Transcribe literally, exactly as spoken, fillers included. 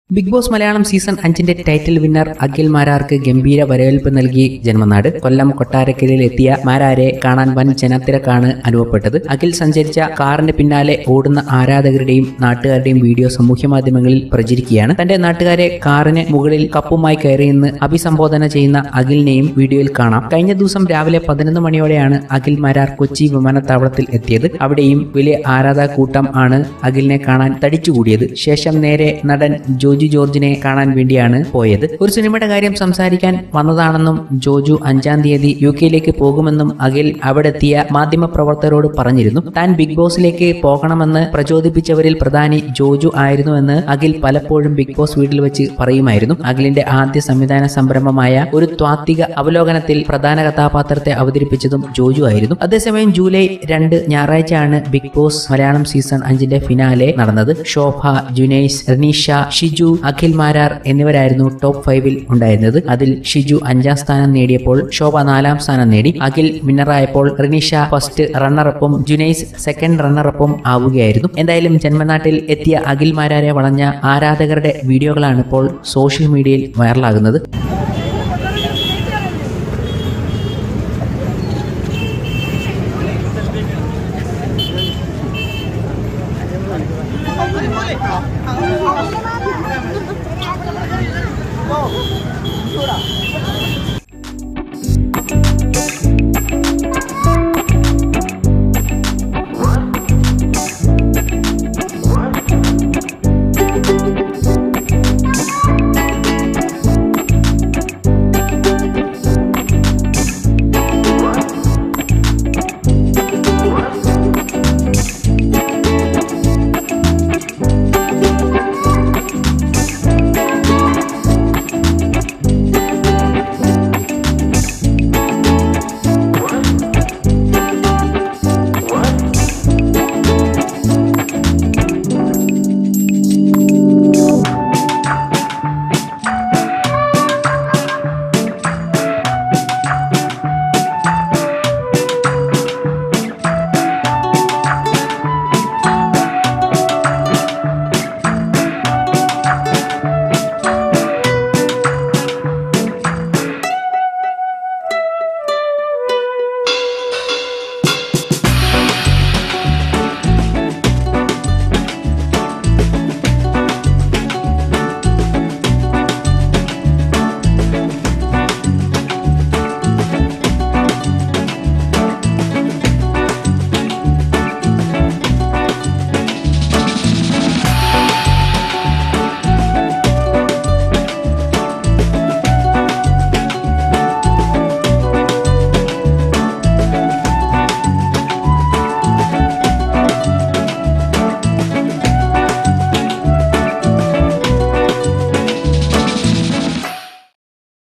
Big boss Malayalam season അഞ്ചിന്റെ title winner Akhil മാരാർക്ക് ഗംഭീര വരവേൽപ്പ് നൽകി ജന്മനാട്. കൊല്ലം കൊട്ടാരക്കരയിൽ എത്തിയ മാരാരെ കാണാൻ വൻ ജനത്തിരക്കാണ് അനുഭവപ്പെട്ടത്. അഖിൽ സഞ്ചരിച്ച കാറിന് പിന്നാലെ ഓടുന്ന ആരാധകരുടെയും നാട്ടുകാരുടെയും വീഡിയോ സാമൂഹ്യമാധ്യമങ്ങളിൽ പ്രചരിക്കുകയാണ്. തന്റെ നാട്ടുകാരെ കാറിന് മുകളിൽ കപ്പുമായി കയറിയെന്ന് അഭിസംബോധന ചെയ്യുന്ന അഖിലിനെയും വീഡിയോയിൽ കാണാം. കഴിഞ്ഞ ദിവസം രാവിലെ പതിനൊന്ന് മണിയോടെയാണ് അഖിൽ മാരാർ കൊച്ചി വിമാനത്താവളത്തിൽ എത്തിയത്. അവിടെയും വലിയ ആരാധക കൂട്ടം ആണ് അഖിലിനെ കാണാൻ തടിച്ചുകൂടിയത്. ശേഷം നേരെ നടൻ ജോജു ജോർജിനെ കാണാൻ വേണ്ടിയാണ് പോയത്. ഒരു സിനിമയുടെ കാര്യം സംസാരിക്കാൻ വന്നതാണെന്നും ജോജു അഞ്ചാം തീയതി യു കെയിലേക്ക് പോകുമെന്നും അഖിൽ അവിടെ എത്തിയ മാധ്യമപ്രവർത്തകരോട് പറഞ്ഞിരുന്നു. താൻ ബിഗ് ബോസിലേക്ക് പോകണമെന്ന് പ്രചോദിപ്പിച്ചവരിൽ പ്രധാനി ജോജു ആയിരുന്നുവെന്ന് അഖിൽ പലപ്പോഴും ബിഗ് ബോസ് വീട്ടിൽ വെച്ച് പറയുമായിരുന്നു. അഖിലിന്റെ ആദ്യ സംവിധാന സംരംഭമായ ഒരു ത്വാത്വിക അവലോകനത്തിൽ പ്രധാന കഥാപാത്രത്തെ അവതരിപ്പിച്ചതും ജോജു ആയിരുന്നു. അതേസമയം ജൂലൈ രണ്ട് ഞായറാഴ്ചയാണ് ബിഗ് ബോസ് മലയാളം സീസൺ അഞ്ചിന്റെ ഫിനാലെ നടന്നത്. ശോഭ, ജുനൈസ്, റനീഷ, ഷിജു, അഖിൽ മാരാർ എന്നിവരായിരുന്നു ടോപ്പ് ഫൈവിൽ ഉണ്ടായിരുന്നത്. അതിൽ ഷിജു അഞ്ചാം സ്ഥാനം നേടിയപ്പോൾ ശോഭ നാലാം സ്ഥാനം നേടി. അഖിൽ വിന്നറായപ്പോൾ റനീഷ ഫസ്റ്റ് റണ്ണറപ്പും ജുനൈസ് സെക്കൻഡ് റണ്ണറപ്പും ആവുകയായിരുന്നു. എന്തായാലും ജന്മനാട്ടിൽ എത്തിയ അഖിൽ മാരാരെ വളഞ്ഞ ആരാധകരുടെ വീഡിയോകളാണ് ഇപ്പോൾ സോഷ്യൽ മീഡിയയിൽ വൈറലാകുന്നത്.